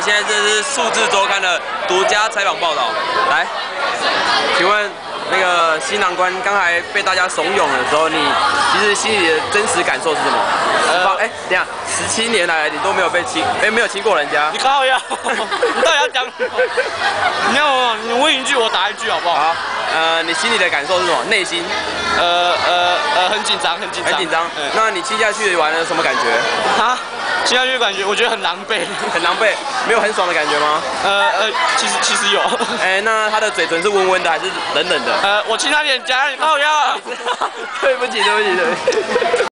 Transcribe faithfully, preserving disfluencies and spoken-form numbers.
现在这是数字周刊的独家采访报道。来，请问那个新郎官刚才被大家怂恿的时候，你其实心里的真实感受是什么？呃，哎，等下，十七年来你都没有被亲，哎，没有亲过人家。 你靠呀！你到底要讲什么？你要你问一句，我答一句，好不好？ 好，呃，你心里的感受是什么？内心？ 呃呃呃，很紧张，很紧张， 很紧张。那你亲下去玩了什么感觉？ 啊？亲下去感觉，我觉得很狼狈， 很狼狈，没有很爽的感觉吗？ 呃呃，其实其实有。 哎，那他的嘴唇是温温的还是冷冷的？ 呃，我亲他脸颊，你靠呀！ 对不起，对不起，对不起。